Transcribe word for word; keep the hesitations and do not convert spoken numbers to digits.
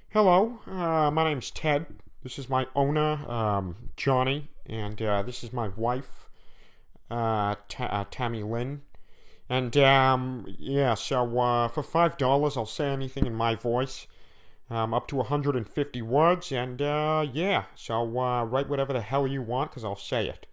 Hello, uh, my name's Ted. This is my owner, um, Johnny, and uh, this is my wife, uh, Ta- uh, Tammy Lynn. And um, yeah, so uh, for five dollars, I'll say anything in my voice, um, up to one hundred fifty words, and uh, yeah, so uh, write whatever the hell you want, cause I'll say it.